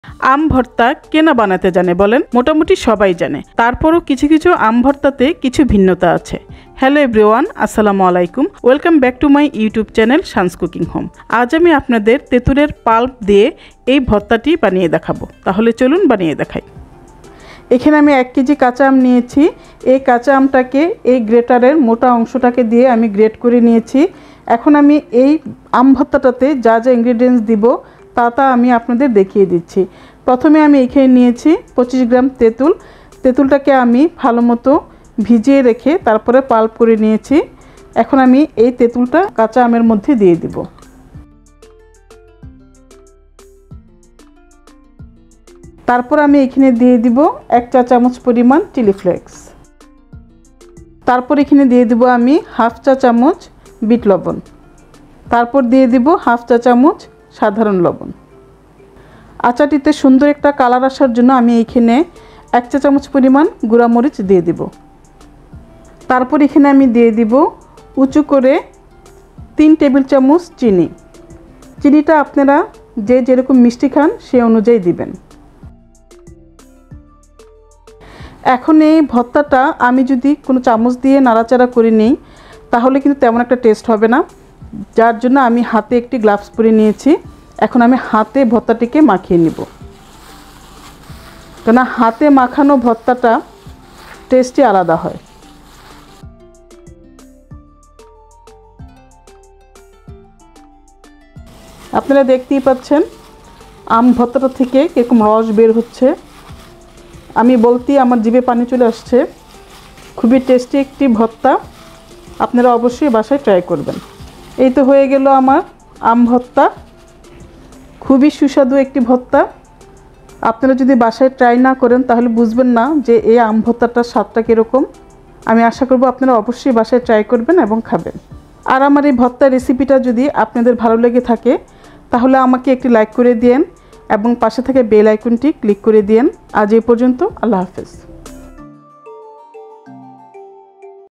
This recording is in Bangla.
আম ভর্তা কে না বানাতে জানে বলেন? মোটামুটি সবাই জানে। তারপরও কিছু কিছু আম ভর্তাতে কিছু ভিন্নতা আছে। হ্যালো এভরিওয়ান, আসসালামু আলাইকুম। Welcome back to my YouTube channel Shan's cooking home. আজ আমি আপনাদের তেঁতুলের পাল্প দিয়ে এই ভর্তাটি বানিয়ে দেখাবো। তাহলে চলুন বানিয়ে দেখাই। এখানে আমি 1 কেজি কাঁচা আম নিয়েছি। এই কাঁচা আমটাকে এই গ্রেটারের মোটা অংশটাকে দিয়ে আমি গ্রেট করে নিয়েছি। এখন আমি এই আম ভর্তাটাতে যা যা ইনগ্রেডিয়েন্টস দিব তা আমি আপনাদের দেখিয়ে দিচ্ছি। প্রথমে আমি এখানে নিয়েছি 25 গ্রাম তেঁতুল। তেঁতুলটাকে আমি ভালো মতো ভিজিয়ে রেখে তারপরে পাল্প করে নিয়েছি। এখন আমি এই তেঁতুলটা কাঁচা আমের মধ্যে দিয়ে দিব। তারপর আমি এখানে দিয়ে দিব 1 চা চামচ পরিমাণ চিলি ফ্লেক্স। তারপর এখানে দিয়ে দিব আমি 1/2 চা চামচ বিট লবণ। তারপর দিয়ে দিব 1/2 চা চামচ সাধারণ লবণ। আচারটিতে সুন্দর একটা কালার আসার জন্য আমি এখানে 1 চা চামচ পরিমাণ গুঁড়া মরিচ দিয়ে দিব। তারপর এখানে আমি দিয়ে দিব উঁচু করে 3 টেবিল চামচ চিনি। চিনিটা আপনারা যে যেরকম মিষ্টি খান সে অনুযায়ী দিবেন। এখন এই ভর্তাটা আমি যদি কোনো চামচ দিয়ে নাড়াচাড়া করে নিই তাহলে কিন্তু তেমন একটা টেস্ট হবে না, যার জন্য আমি হাতে একটি গ্লাভস পরে নিয়েছি। এখন আমি হাতে ভর্তাটিকে মাখিয়ে নিব, কেন হাতে মাখানো ভর্তাটা টেস্টই আলাদা হয়। আপনারা দেখতেই পাচ্ছেন আম ভর্তাটা থেকে কিরকম রস বের হচ্ছে। আমি বলতেই আমার জিভে পানি চলে আসছে। খুবই টেস্টি একটি ভর্তা, আপনারা অবশ্যই বাসায় ট্রাই করবেন। এই তো হয়ে গেল আমার আম ভর্তা। খুবই সুস্বাদু একটি ভর্তা। আপনারা যদি বাসায় ট্রাই না করেন তাহলে বুঝবেন না যে এই আম ভর্তাটার স্বাদটা কীরকম। আমি আশা করব আপনারা অবশ্যই বাসায় ট্রাই করবেন এবং খাবেন। আর আমার এই ভর্তার রেসিপিটা যদি আপনাদের ভালো লেগে থাকে তাহলে আমাকে একটি লাইক করে দিন এবং পাশে থাকা বেল আইকনটি ক্লিক করে দিন। আজ এই পর্যন্ত, আল্লাহ হাফেজ।